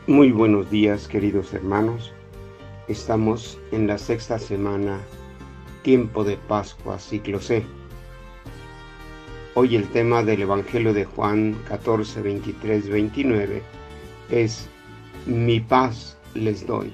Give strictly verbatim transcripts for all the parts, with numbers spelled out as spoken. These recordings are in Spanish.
Muy buenos días, queridos hermanos. Estamos en la sexta semana, tiempo de Pascua, ciclo C. Hoy el tema del Evangelio de Juan catorce, veintitrés, veintinueve es: mi paz les doy.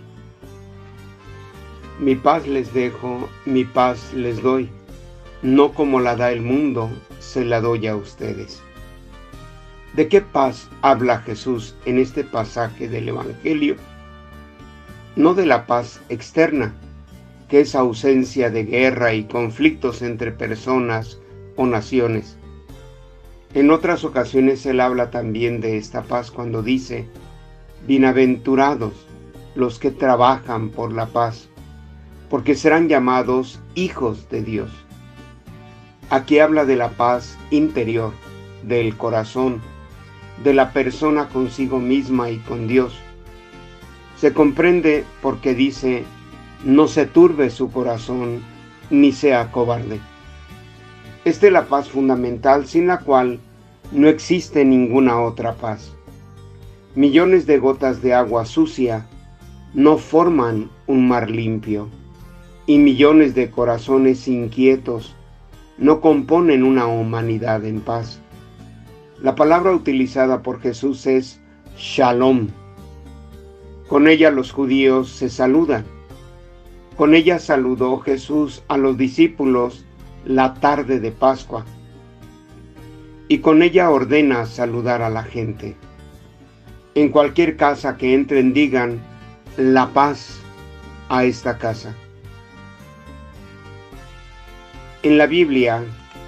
Mi paz les dejo, mi paz les doy. No como la da el mundo, se la doy a ustedes. ¿De qué paz habla Jesús en este pasaje del Evangelio? No de la paz externa, que es ausencia de guerra y conflictos entre personas o naciones. En otras ocasiones él habla también de esta paz cuando dice: bienaventurados los que trabajan por la paz, porque serán llamados hijos de Dios. Aquí habla de la paz interior, del corazón, de la persona consigo misma y con Dios. Se comprende porque dice: no se turbe su corazón, ni sea cobarde. Esta es la paz fundamental, sin la cual no existe ninguna otra paz. Millones de gotas de agua sucia no forman un mar limpio, y millones de corazones inquietos no componen una humanidad en paz. La palabra utilizada por Jesús es Shalom. Con ella los judíos se saludan. Con ella saludó Jesús a los discípulos la tarde de Pascua. Y con ella ordena saludar a la gente. En cualquier casa que entren digan: la paz a esta casa. En la Biblia,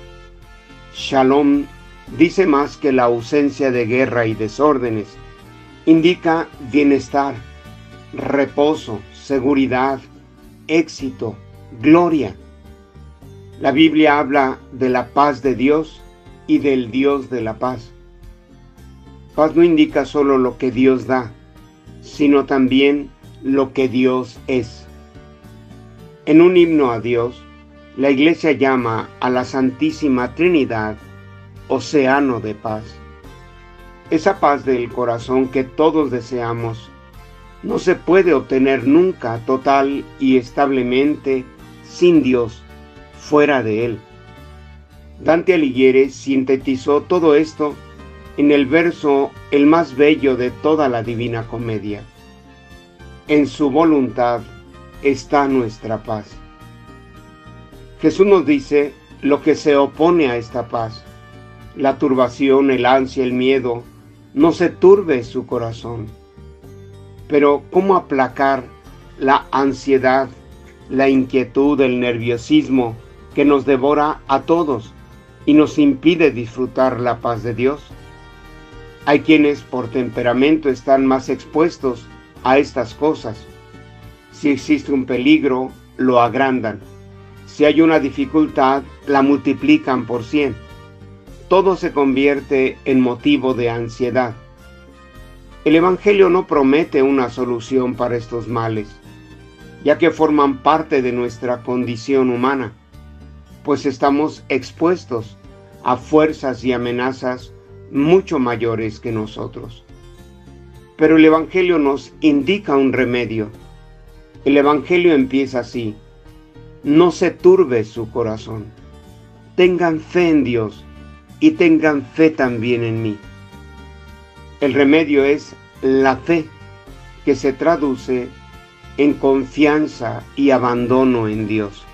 Shalom dice más que la ausencia de guerra y desórdenes. Indica bienestar, reposo, seguridad, éxito, gloria. La Biblia habla de la paz de Dios y del Dios de la paz. Paz no indica solo lo que Dios da, sino también lo que Dios es. En un himno a Dios, la Iglesia llama a la Santísima Trinidad océano de paz. Esa paz del corazón que todos deseamos no se puede obtener nunca total y establemente sin Dios, fuera de Él. Dante Alighieri sintetizó todo esto en el verso el más bello de toda la Divina Comedia: en su voluntad está nuestra paz. Jesús nos dice lo que se opone a esta paz: la turbación, el ansia, el miedo. No se turbe su corazón. Pero ¿cómo aplacar la ansiedad, la inquietud, el nerviosismo que nos devora a todos y nos impide disfrutar la paz de Dios? Hay quienes por temperamento están más expuestos a estas cosas. Si existe un peligro, lo agrandan. Si hay una dificultad, la multiplican por cien. Todo se convierte en motivo de ansiedad. El Evangelio no promete una solución para estos males, ya que forman parte de nuestra condición humana, pues estamos expuestos a fuerzas y amenazas mucho mayores que nosotros. Pero el Evangelio nos indica un remedio. El Evangelio empieza así: no se turbe su corazón. Tengan fe en Dios y tengan fe también en mí. El remedio es la fe, que se traduce en confianza y abandono en Dios.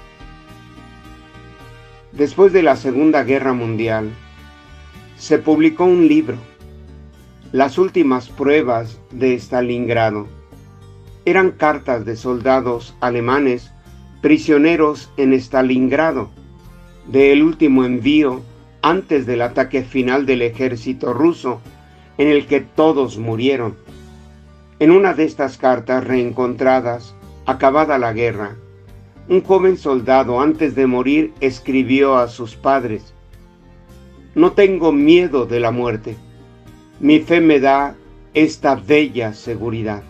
Después de la Segunda Guerra Mundial, se publicó un libro, Las últimas pruebas de Stalingrado. Eran cartas de soldados alemanes prisioneros en Stalingrado, del último envío antes del ataque final del ejército ruso, en el que todos murieron. En una de estas cartas reencontradas, acabada la guerra, un joven soldado antes de morir escribió a sus padres: no tengo miedo de la muerte, mi fe me da esta bella seguridad.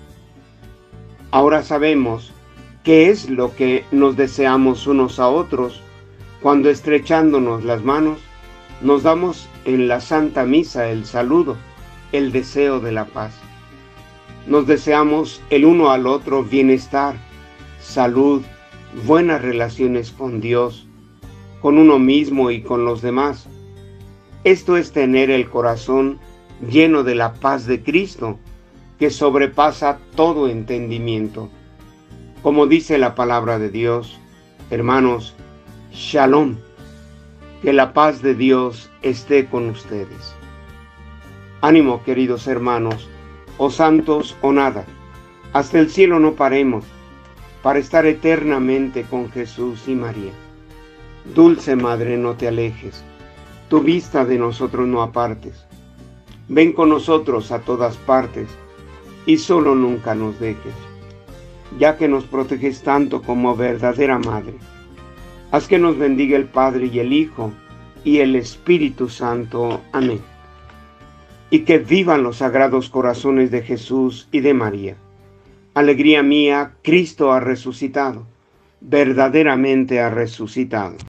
Ahora sabemos qué es lo que nos deseamos unos a otros cuando, estrechándonos las manos, nos damos en la Santa Misa el saludo, el deseo de la paz. Nos deseamos el uno al otro bienestar, salud, buenas relaciones con Dios, con uno mismo y con los demás. Esto es tener el corazón lleno de la paz de Cristo, que sobrepasa todo entendimiento. Como dice la palabra de Dios, hermanos, Shalom, que la paz de Dios esté con ustedes. Ánimo, queridos hermanos, o santos o nada, hasta el cielo no paremos, para estar eternamente con Jesús y María. Dulce Madre, no te alejes, tu vista de nosotros no apartes. Ven con nosotros a todas partes, y solo nunca nos dejes. Ya que nos proteges tanto como verdadera Madre, haz que nos bendiga el Padre y el Hijo y el Espíritu Santo. Amén. Y que vivan los sagrados corazones de Jesús y de María. Alegría mía, Cristo ha resucitado, verdaderamente ha resucitado.